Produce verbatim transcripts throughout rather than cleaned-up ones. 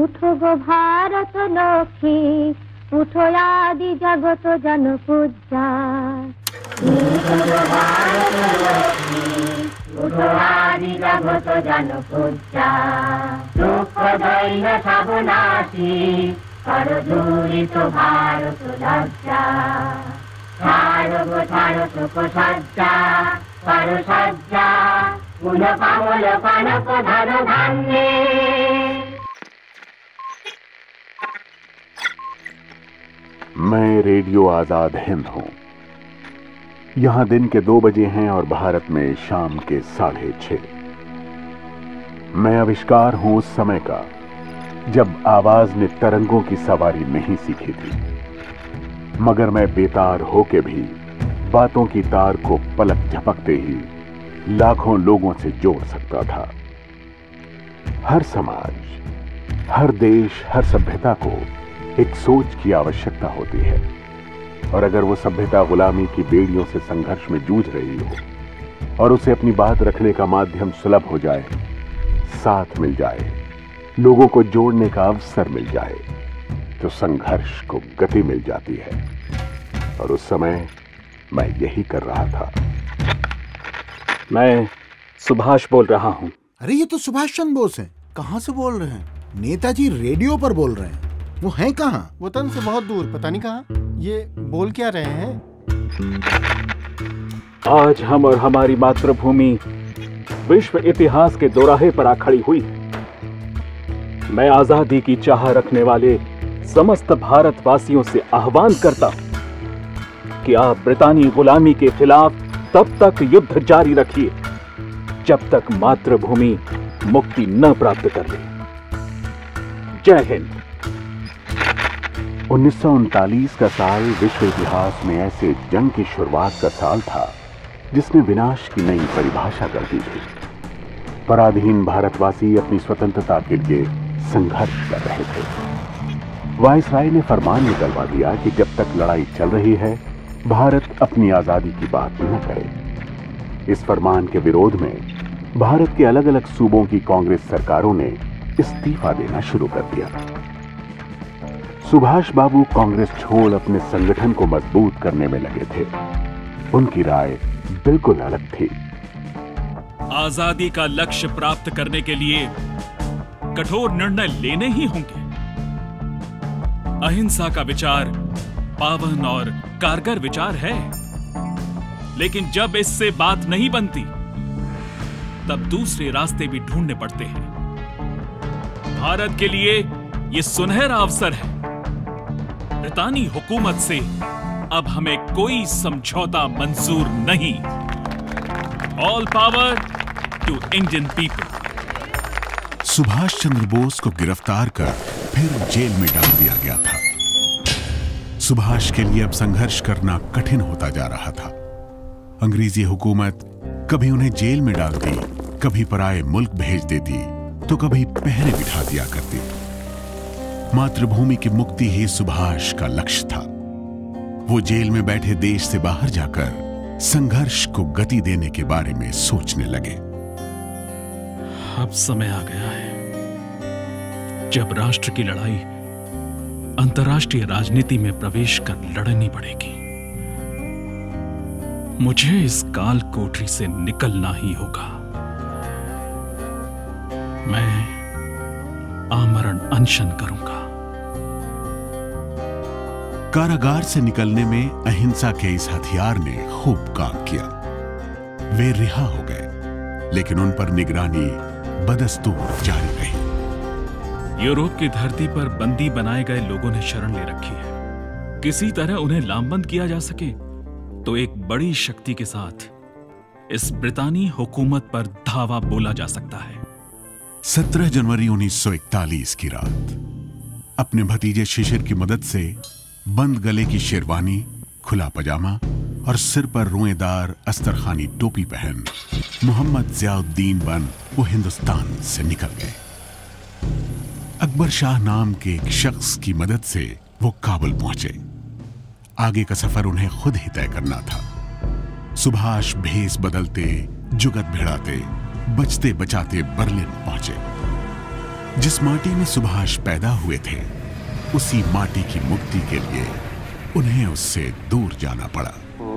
উঠো গো ভারত লক্ষ্মী, উঠো আদি জগত জন পূজা। উঠো গো ভারত লক্ষ্মী, উঠো আদি জগত জন পূজা। দুঃখ দৈন্য সব নাশী, করো দূরিত ভারত লজ্জা। ছাড়ো গো ছাড়ো শোক সজ্জা, করো সজ্জা, পুন পাবল কনক ধন ধান্যে। मैं रेडियो आजाद हिंद हूं। यहां दिन के दो बजे हैं और भारत में शाम के साढ़े छह। मैं आविष्कार हूं उस समय का जब आवाज ने तरंगों की सवारी नहीं सीखी थी, मगर मैं बेतार होके भी बातों की तार को पलक झपकते ही लाखों लोगों से जोड़ सकता था। हर समाज, हर देश, हर सभ्यता को एक सोच की आवश्यकता होती है, और अगर वो सभ्यता गुलामी की बेड़ियों से संघर्ष में जूझ रही हो और उसे अपनी बात रखने का माध्यम सुलभ हो जाए, साथ मिल जाए, लोगों को जोड़ने का अवसर मिल जाए, तो संघर्ष को गति मिल जाती है। और उस समय मैं यही कर रहा था। मैं सुभाष बोल रहा हूं। अरे ये तो सुभाष चंद्र बोस हैं। कहां से बोल रहे हैं? नेताजी रेडियो पर बोल रहे हैं। वो हैं कहां? वतन से बहुत दूर, पता नहीं कहां। ये बोल क्या रहे हैं? आज हम और हमारी मातृभूमि विश्व इतिहास के दोराहे पर आ खड़ी हुई। मैं आजादी की चाह रखने वाले समस्त भारतवासियों से आह्वान करता हूं कि आप ब्रितानी गुलामी के खिलाफ तब तक युद्ध जारी रखिए जब तक मातृभूमि मुक्ति न प्राप्त कर ले। जय हिंद। उन्नीस सौ उनतालीस का साल विश्व इतिहास में ऐसे जंग की शुरुआत का साल था जिसने विनाश की नई परिभाषा कर दी थी। पराधीन भारतवासी अपनी स्वतंत्रता के लिए संघर्ष कर रहे थे। वायसराय ने फरमान निकलवा दिया कि जब तक लड़ाई चल रही है, भारत अपनी आजादी की बात न करे। इस फरमान के विरोध में भारत के अलग अलग सूबों की कांग्रेस सरकारों ने इस्तीफा देना शुरू कर दिया। सुभाष बाबू कांग्रेस छोड़ अपने संगठन को मजबूत करने में लगे थे। उनकी राय बिल्कुल अलग थी। आजादी का लक्ष्य प्राप्त करने के लिए कठोर निर्णय लेने ही होंगे। अहिंसा का विचार पावन और कारगर विचार है, लेकिन जब इससे बात नहीं बनती तब दूसरे रास्ते भी ढूंढने पड़ते हैं। भारत के लिए यह सुनहरा अवसर है। ब्रितानी हुकूमत से अब हमें कोई समझौता मंजूर नहीं। All power to Indian people. Subhash Chandra Bose को गिरफ्तार कर फिर जेल में डाल दिया गया था। सुभाष के लिए अब संघर्ष करना कठिन होता जा रहा था। अंग्रेजी हुकूमत कभी उन्हें जेल में डालती, कभी पराये मुल्क भेज देती, तो कभी पहरे बिठा दिया करती। मातृभूमि की मुक्ति ही सुभाष का लक्ष्य था। वो जेल में बैठे देश से बाहर जाकर संघर्ष को गति देने के बारे में सोचने लगे। अब समय आ गया है जब राष्ट्र की लड़ाई अंतर्राष्ट्रीय राजनीति में प्रवेश कर लड़नी पड़ेगी। मुझे इस काल कोठरी से निकलना ही होगा। मैं आमरण अनशन करूंगा। कारागार से निकलने में अहिंसा के इस हथियार ने खूब काम किया। वे रिहा हो गए, लेकिन उन पर निगरानी बदस्तूर जारी रही। यूरोप की धरती पर बंदी बनाए गए लोगों ने शरण ले रखी है। किसी तरह उन्हें लामबंद किया जा सके तो एक बड़ी शक्ति के साथ इस ब्रितानी हुकूमत पर धावा बोला जा सकता है। सत्रह जनवरी उन्नीस सौ इकतालीस की रात अपने भतीजे शिशिर की मदद से बंद गले की शेरवानी, खुला पजामा और सिर पर रुएदार अस्तरखानी टोपी पहन मोहम्मद जियाउद्दीन बन वो हिंदुस्तान से निकल गए। अकबर शाह नाम के एक शख्स की मदद से वो काबुल पहुंचे। आगे का सफर उन्हें खुद ही तय करना था। सुभाष भेस बदलते, जुगत भिड़ाते, बचते बचाते बर्लिन पहुंचे। जिस माटी में सुभाष पैदा हुए थे, उसी माटी की मुक्ति के लिए उन्हें उससे दूर जाना पड़ा।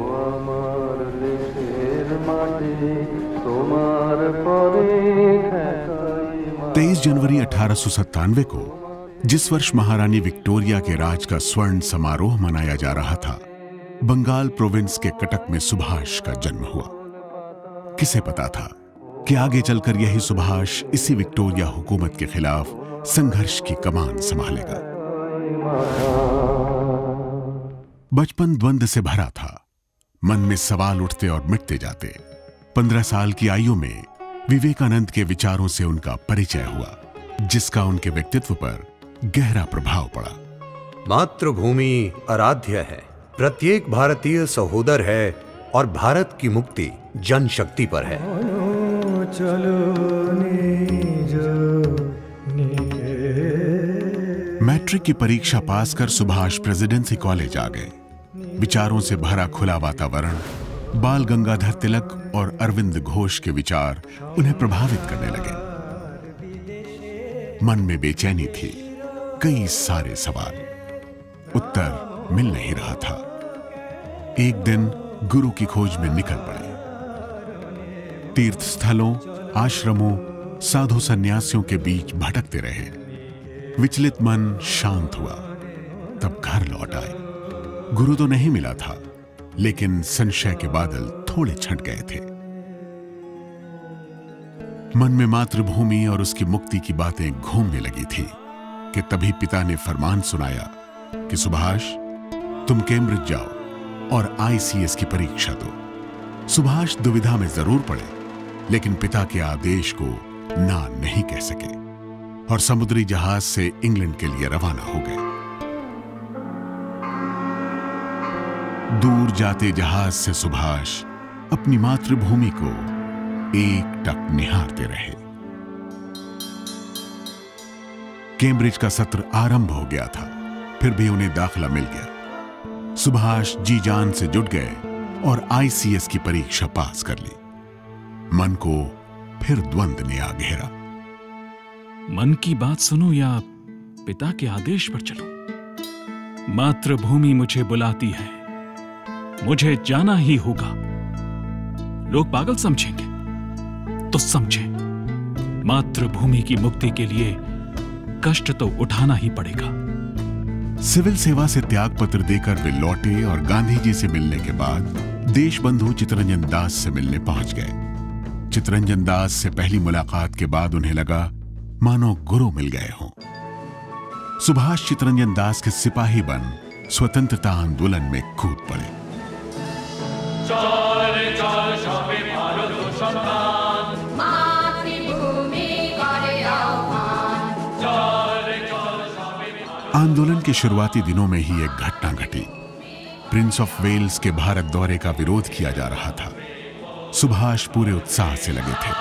तेईस जनवरी अठारह सौ सत्तानवे को, जिस वर्ष महारानी विक्टोरिया के राज का स्वर्ण समारोह मनाया जा रहा था, बंगाल प्रोविंस के कटक में सुभाष का जन्म हुआ। किसे पता था कि आगे चलकर यही सुभाष इसी विक्टोरिया हुकूमत के खिलाफ संघर्ष की कमान संभालेगा। बचपन द्वंद से भरा था। मन में सवाल उठते और मिटते जाते। पंद्रह साल की आयु में विवेकानंद के विचारों से उनका परिचय हुआ, जिसका उनके व्यक्तित्व पर गहरा प्रभाव पड़ा। मातृभूमि आराध्य है, प्रत्येक भारतीय सहोदर है और भारत की मुक्ति जनशक्ति पर है। मैट्रिक की परीक्षा पास कर सुभाष प्रेसिडेंसी कॉलेज आ गए। विचारों से भरा खुला वातावरण, बाल गंगाधर तिलक और अरविंद घोष के विचार उन्हें प्रभावित करने लगे। मन में बेचैनी थी, कई सारे सवाल, उत्तर मिल नहीं रहा था। एक दिन गुरु की खोज में निकल पड़े। तीर्थ स्थलों, आश्रमों, साधु सन्यासियों के बीच भटकते रहे। विचलित मन शांत हुआ, तब घर लौट आए। गुरु तो नहीं मिला था, लेकिन संशय के बादल थोड़े छंट गए थे। मन में मातृभूमि और उसकी मुक्ति की बातें घूमने लगी थी कि तभी पिता ने फरमान सुनाया कि सुभाष, तुम कैम्ब्रिज जाओ और आईसीएस की परीक्षा दो। सुभाष दुविधा में जरूर पड़े, लेकिन पिता के आदेश को ना नहीं कह सके और समुद्री जहाज से इंग्लैंड के लिए रवाना हो गए। दूर जाते जहाज से सुभाष अपनी मातृभूमि को एक टक निहारते रहे। कैम्ब्रिज का सत्र आरंभ हो गया था, फिर भी उन्हें दाखिला मिल गया। सुभाष जी जान से जुट गए और आईसीएस की परीक्षा पास कर ली। मन को फिर द्वंद ने आ घेरा। मन की बात सुनो या पिता के आदेश पर चलो? मातृभूमि मुझे बुलाती है, मुझे जाना ही होगा। लोग पागल समझेंगे तो समझे, मातृभूमि की मुक्ति के लिए कष्ट तो उठाना ही पड़ेगा। सिविल सेवा से त्याग पत्र देकर वे लौटे और गांधी जी से मिलने के बाद देशबंधु चितरंजन दास से मिलने पहुंच गए। चितरंजन दास से पहली मुलाकात के बाद उन्हें लगा मानो गुरु मिल गए हों। सुभाष चितरंजन दास के सिपाही बन स्वतंत्रता आंदोलन में कूद पड़े। आंदोलन के शुरुआती दिनों में ही एक घटना घटी। प्रिंस ऑफ वेल्स के भारत दौरे का विरोध किया जा रहा था। सुभाष पूरे उत्साह से लगे थे।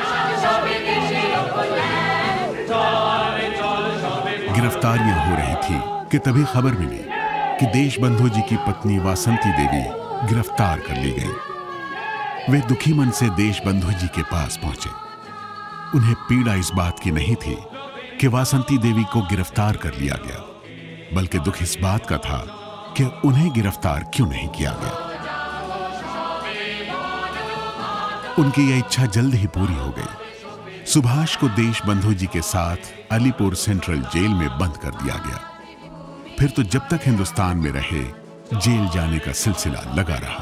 गिरफ्तारियां हो रही थी कि तभी खबर मिली कि देशबंधु जी की पत्नी वासंती देवी गिरफ्तार कर ली गई। वे दुखी मन से देशबंधु जी के पास पहुंचे। उन्हें पीड़ा इस बात की नहीं थी कि वासंती देवी को गिरफ्तार कर लिया गया, बल्कि दुख इस बात का था कि उन्हें गिरफ्तार क्यों नहीं किया गया। उनकी यह इच्छा जल्द ही पूरी हो गई। सुभाष को देशबंधु जी के साथ अलीपुर सेंट्रल जेल में बंद कर दिया गया। फिर तो जब तक हिंदुस्तान में रहे, जेल जाने का सिलसिला लगा रहा।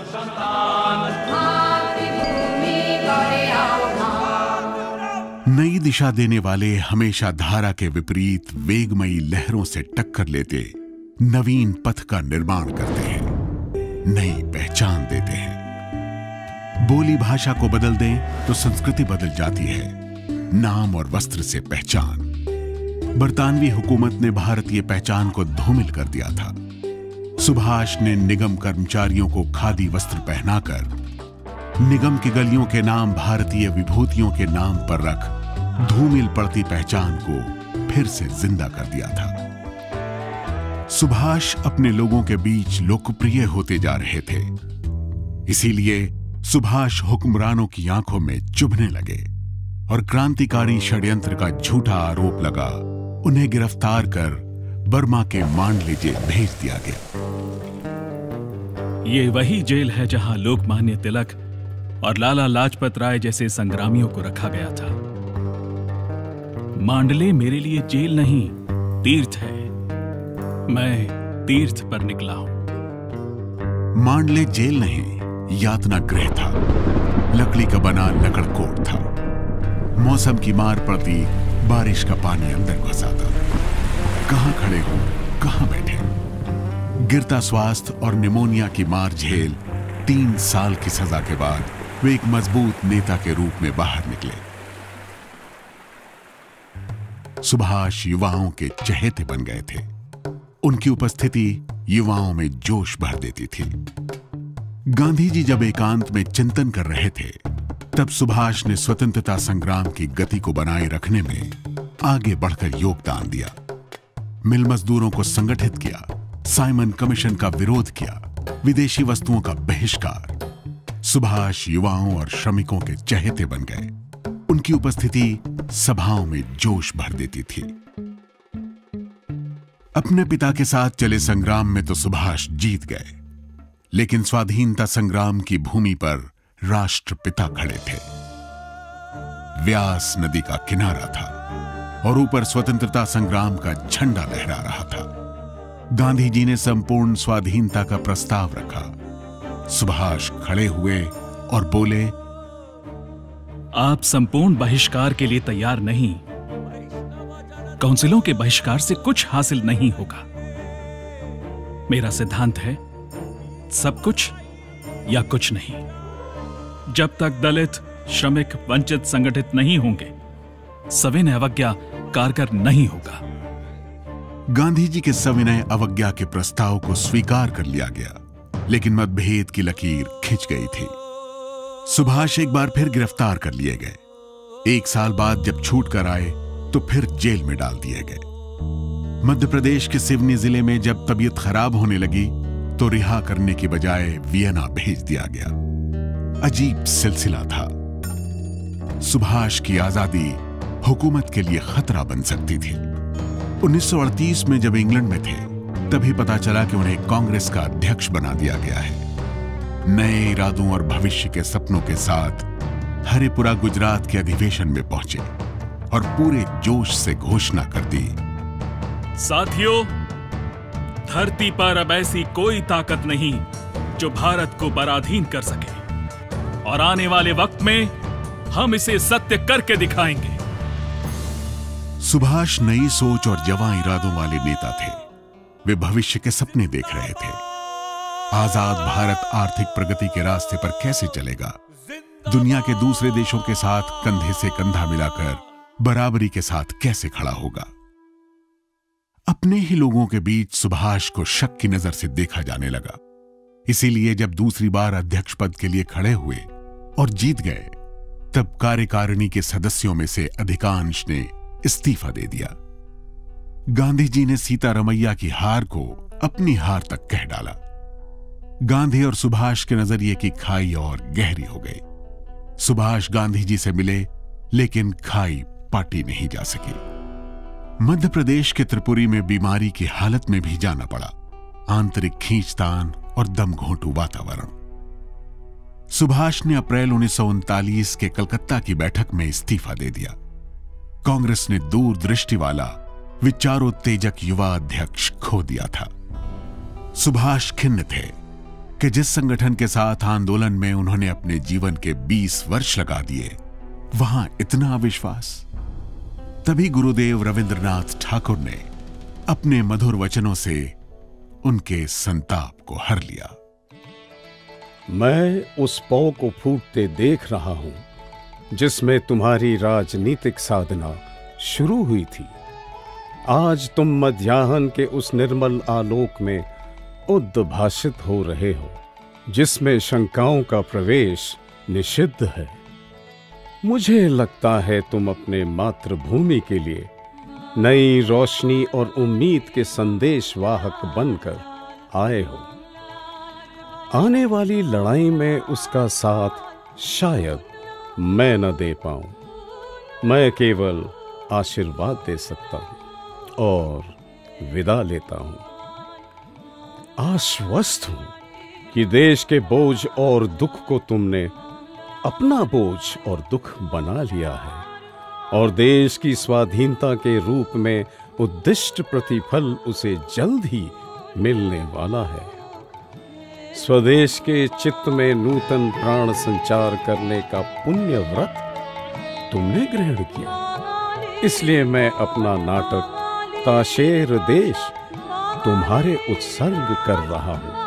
नई दिशा देने वाले हमेशा धारा के विपरीत वेगमयी लहरों से टक्कर लेते नवीन पथ का निर्माण करते हैं, नई पहचान देते हैं। बोली भाषा को बदल दें तो संस्कृति बदल जाती है, नाम और वस्त्र से पहचान। बरतानवी हुकूमत ने भारतीय पहचान को धूमिल कर दिया था। सुभाष ने निगम कर्मचारियों को खादी वस्त्र पहनाकर निगम की गलियों के नाम भारतीय विभूतियों के नाम पर रख धूमिल पड़ती पहचान को फिर से जिंदा कर दिया था। सुभाष अपने लोगों के बीच लोकप्रिय होते जा रहे थे, इसीलिए सुभाष हुक्मरानों की आंखों में चुभने लगे। और क्रांतिकारी षड्यंत्र का झूठा आरोप लगा उन्हें गिरफ्तार कर बर्मा के मांडले जेल भेज दिया गया। ये वही जेल है जहां लोकमान्य तिलक और लाला लाजपत राय जैसे संग्रामियों को रखा गया था। मांडले मेरे लिए जेल नहीं, तीर्थ है। मैं तीर्थ पर निकला हूं। मांडले जेल नहीं, यातना गृह था। लकड़ी का बना लकड़कोट था। मौसम की मार पड़ती, बारिश का पानी अंदर घुस आता। कहां खड़े हो, कहां बैठे। गिरता स्वास्थ्य और निमोनिया की मार झेल तीन साल की सजा के बाद वे एक मजबूत नेता के रूप में बाहर निकले। सुभाष युवाओं के चहेते बन गए थे। उनकी उपस्थिति युवाओं में जोश भर देती थी। गांधी जी जब एकांत में चिंतन कर रहे थे, तब सुभाष ने स्वतंत्रता संग्राम की गति को बनाए रखने में आगे बढ़कर योगदान दिया। मिल मजदूरों को संगठित किया, साइमन कमीशन का विरोध किया, विदेशी वस्तुओं का बहिष्कार। सुभाष युवाओं और श्रमिकों के चहेते बन गए। उनकी उपस्थिति सभाओं में जोश भर देती थी। अपने पिता के साथ चले संग्राम में तो सुभाष जीत गए, लेकिन स्वाधीनता संग्राम की भूमि पर राष्ट्रपिता खड़े थे। व्यास नदी का किनारा था और ऊपर स्वतंत्रता संग्राम का झंडा लहरा रहा था। गांधी जी ने संपूर्ण स्वाधीनता का प्रस्ताव रखा। सुभाष खड़े हुए और बोले, आप संपूर्ण बहिष्कार के लिए तैयार नहीं। काउंसिलों के बहिष्कार से कुछ हासिल नहीं होगा। मेरा सिद्धांत है, सब कुछ या कुछ नहीं। जब तक दलित, श्रमिक, वंचित संगठित नहीं होंगे, सविनय अवज्ञा कारगर नहीं होगा। गांधी जी के सविनय अवज्ञा के प्रस्ताव को स्वीकार कर लिया गया, लेकिन मतभेद की लकीर खिंच गई थी। सुभाष एक बार फिर गिरफ्तार कर लिए गए। एक साल बाद जब छूट कर आए तो फिर जेल में डाल दिए गए। मध्य प्रदेश के सिवनी जिले में जब तबीयत खराब होने लगी तो रिहा करने की बजाय वियना भेज दिया गया। अजीब सिलसिला था। सुभाष की आजादी हुकूमत के लिए खतरा बन सकती थी। उन्नीस सौ अड़तीस में जब इंग्लैंड में थे, तभी पता चला कि उन्हें कांग्रेस का अध्यक्ष बना दिया गया है। नए इरादों और भविष्य के सपनों के साथ हरिपुरा गुजरात के अधिवेशन में पहुंचे और पूरे जोश से घोषणा कर दी, साथियों, धरती पर अब ऐसी कोई ताकत नहीं जो भारत को पराधीन कर सके, और आने वाले वक्त में हम इसे सत्य करके दिखाएंगे। सुभाष नई सोच और जवां इरादों वाले नेता थे। वे भविष्य के सपने देख रहे थे। आजाद भारत आर्थिक प्रगति के रास्ते पर कैसे चलेगा, दुनिया के दूसरे देशों के साथ कंधे से कंधा मिलाकर बराबरी के साथ कैसे खड़ा होगा। अपने ही लोगों के बीच सुभाष को शक की नजर से देखा जाने लगा। इसीलिए जब दूसरी बार अध्यक्ष पद के लिए खड़े हुए और जीत गए, तब कार्यकारिणी के सदस्यों में से अधिकांश ने इस्तीफा दे दिया। गांधी जी ने सीतारमैया की हार को अपनी हार तक कह डाला। गांधी और सुभाष के नजरिए की खाई और गहरी हो गई। सुभाष गांधी जी से मिले, लेकिन खाई पाटी नहीं जा सकी। मध्य प्रदेश के त्रिपुरी में बीमारी की हालत में भी जाना पड़ा। आंतरिक खींचतान और दमघोंटू वातावरण। सुभाष ने अप्रैल उन्नीस सौ उनतालीस के कलकत्ता की बैठक में इस्तीफा दे दिया। कांग्रेस ने दूरदृष्टि वाला विचारोत्तेजक युवा अध्यक्ष खो दिया था। सुभाष खिन्न थे कि जिस संगठन के साथ आंदोलन में उन्होंने अपने जीवन के बीस वर्ष लगा दिए, वहां इतना अविश्वास। तभी गुरुदेव रविंद्रनाथ ठाकुर ने अपने मधुर वचनों से उनके संताप को हर लिया। मैं उस पौ को फूटते देख रहा हूं जिसमें तुम्हारी राजनीतिक साधना शुरू हुई थी। आज तुम मध्याह्न के उस निर्मल आलोक में उद्भाषित हो रहे हो जिसमें शंकाओं का प्रवेश निषिद्ध है। मुझे लगता है तुम अपने मातृभूमि के लिए नई रोशनी और उम्मीद के संदेशवाहक बनकर आए हो। आने वाली लड़ाई में उसका साथ शायद मैं न दे पाऊं, मैं केवल आशीर्वाद दे सकता हूं और विदा लेता हूं। आश्वस्त हूं कि देश के बोझ और दुख को तुमने अपना बोझ और दुख बना लिया है और देश की स्वाधीनता के रूप में उद्दिष्ट प्रतिफल उसे जल्द ही मिलने वाला है। स्वदेश के चित्त में नूतन प्राण संचार करने का पुण्य व्रत तुमने ग्रहण किया, इसलिए मैं अपना नाटक ताशेर देश तुम्हारे उत्सर्ग कर रहा हूं।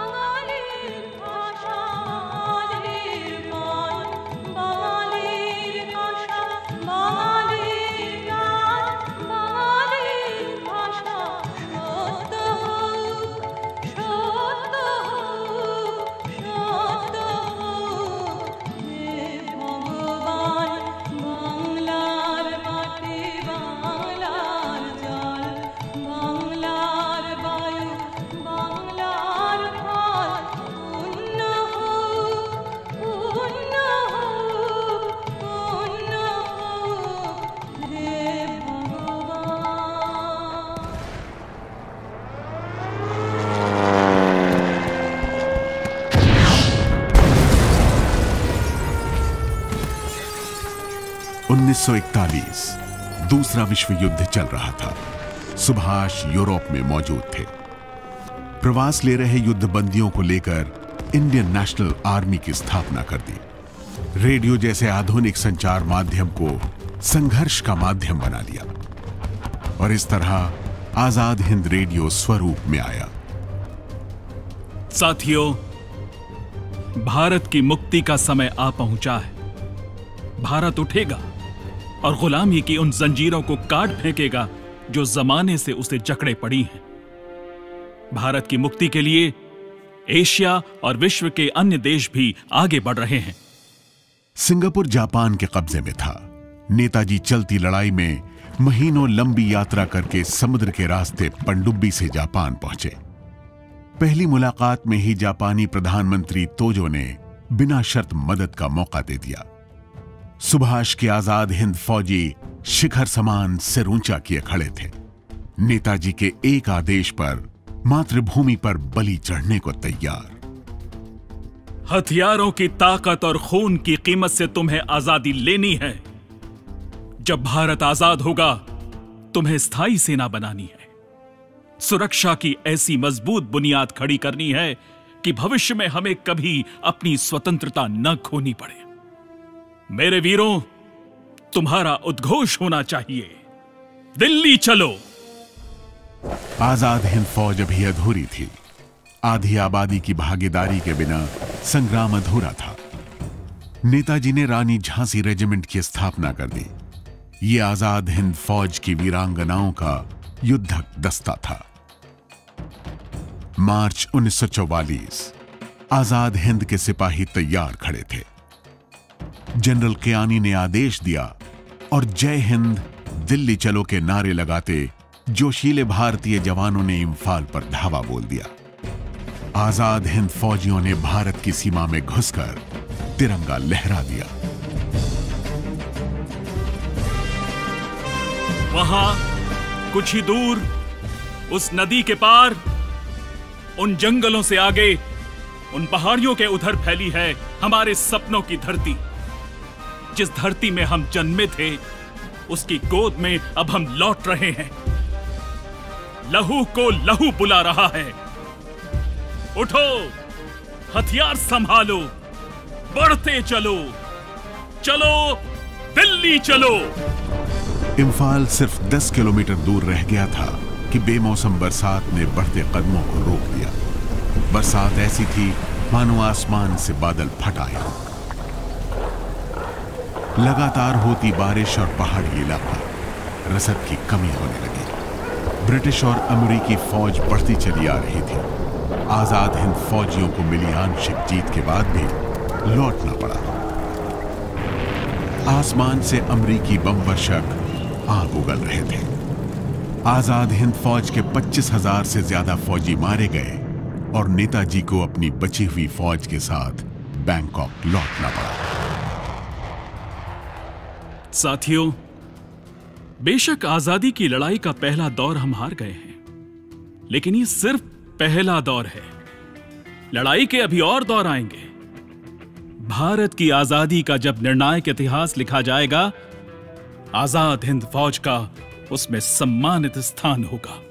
उन्नीस सौ इकतालीस दूसरा विश्व युद्ध चल रहा था। सुभाष यूरोप में मौजूद थे। प्रवास ले रहे युद्ध बंदियों को लेकर इंडियन नेशनल आर्मी की स्थापना कर दी। रेडियो जैसे आधुनिक संचार माध्यम को संघर्ष का माध्यम बना लिया और इस तरह आजाद हिंद रेडियो स्वरूप में आया। साथियों, भारत की मुक्ति का समय आ पहुंचा है। भारत उठेगा और गुलामी की उन जंजीरों को काट फेंकेगा जो जमाने से उसे जकड़े पड़ी हैं। भारत की मुक्ति के लिए एशिया और विश्व के अन्य देश भी आगे बढ़ रहे हैं। सिंगापुर जापान के कब्जे में था। नेताजी चलती लड़ाई में महीनों लंबी यात्रा करके समुद्र के रास्ते पनडुब्बी से जापान पहुंचे। पहली मुलाकात में ही जापानी प्रधानमंत्री तोजो ने बिना शर्त मदद का मौका दे दिया। सुभाष के आजाद हिंद फौजी शिखर समान सिर ऊंचा किए खड़े थे। नेताजी के एक आदेश पर मातृभूमि पर बलि चढ़ने को तैयार। हथियारों की ताकत और खून की कीमत से तुम्हें आजादी लेनी है। जब भारत आजाद होगा, तुम्हें स्थायी सेना बनानी है। सुरक्षा की ऐसी मजबूत बुनियाद खड़ी करनी है कि भविष्य में हमें कभी अपनी स्वतंत्रता न खोनी पड़े। मेरे वीरों, तुम्हारा उद्घोष होना चाहिए, दिल्ली चलो। आजाद हिंद फौज अभी अधूरी थी। आधी आबादी की भागीदारी के बिना संग्राम अधूरा था। नेताजी ने रानी झांसी रेजिमेंट की स्थापना कर दी। यह आजाद हिंद फौज की वीरांगनाओं का युद्धक दस्ता था। मार्च उन्नीस सौ चौवालीस आजाद हिंद के सिपाही तैयार खड़े थे। जनरल कियानी ने आदेश दिया और जय हिंद दिल्ली चलो के नारे लगाते जोशीले भारतीय जवानों ने इम्फाल पर धावा बोल दिया। आजाद हिंद फौजियों ने भारत की सीमा में घुसकर तिरंगा लहरा दिया। वहां कुछ ही दूर उस नदी के पार, उन जंगलों से आगे, उन पहाड़ियों के उधर फैली है हमारे सपनों की धरती। जिस धरती में हम जन्मे थे, उसकी गोद में अब हम लौट रहे हैं। लहू को लहू बुला रहा है। उठो, हथियार संभालो, बढ़ते चलो, चलो दिल्ली चलो। इम्फाल सिर्फ दस किलोमीटर दूर रह गया था कि बेमौसम बरसात ने बढ़ते कदमों को रोक दिया। बरसात ऐसी थी मानो आसमान से बादल फट आए। लगातार होती बारिश और पहाड़ी इलाका, रसद की कमी होने लगी। ब्रिटिश और अमेरिकी फौज बढ़ती चली आ रही थी। आजाद हिंद फौजियों को मिली आंशिक जीत के बाद भी लौटना पड़ा। आसमान से अमेरिकी बम वर्षक आग उगल रहे थे। आजाद हिंद फौज के पच्चीस हजार से ज्यादा फौजी मारे गए और नेताजी को अपनी बची हुई फौज के साथ बैंकॉक लौटना पड़ा। साथियों, बेशक आजादी की लड़ाई का पहला दौर हम हार गए हैं, लेकिन ये सिर्फ पहला दौर है। लड़ाई के अभी और दौर आएंगे। भारत की आजादी का जब निर्णायक इतिहास लिखा जाएगा, आजाद हिंद फौज का उसमें सम्मानित स्थान होगा।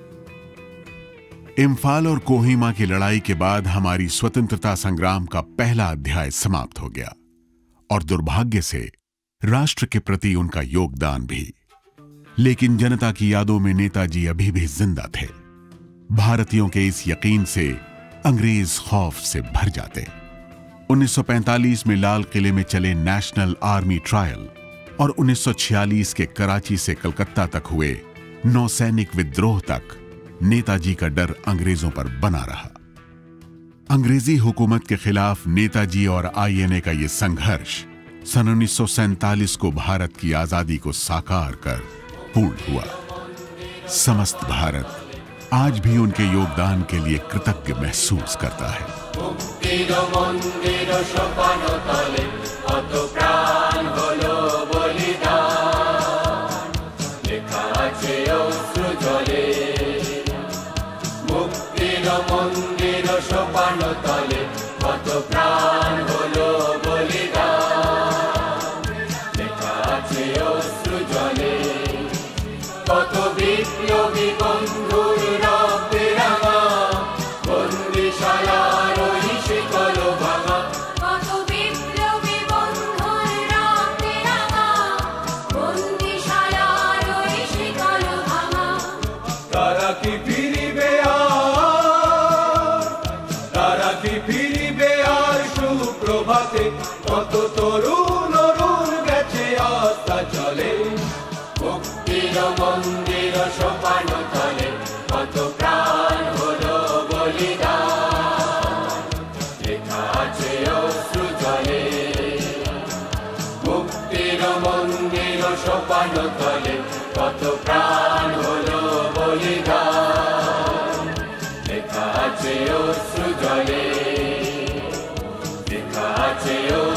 इम्फाल और कोहिमा की लड़ाई के बाद हमारी स्वतंत्रता संग्राम का पहला अध्याय समाप्त हो गया, और दुर्भाग्य से राष्ट्र के प्रति उनका योगदान भी। लेकिन जनता की यादों में नेताजी अभी भी जिंदा थे। भारतीयों के इस यकीन से अंग्रेज खौफ से भर जाते। उन्नीस सौ पैंतालीस में लाल किले में चले नेशनल आर्मी ट्रायल और उन्नीस सौ छियालीस के कराची से कलकत्ता तक हुए नौसैनिक विद्रोह तक नेताजी का डर अंग्रेजों पर बना रहा। अंग्रेजी हुकूमत के खिलाफ नेताजी और आईएनए का यह संघर्ष सन उन्नीस सौ सैंतालीस को भारत की आजादी को साकार कर पूर्ण हुआ। समस्त भारत आज भी उनके योगदान के लिए कृतज्ञ महसूस करता है। কত তরুণ অরুণ গেছে আস্থা চলে, মুক্তির মন্দির সোপান তলে কত প্রাণ হলো বলিদান, লেখা আছে অশ্রু জলে। মুক্তির মন্দির সোপান তলে কত প্রাণ হলো বলিদান, লেখা আছে অশ্রু জলে। লেখা আছে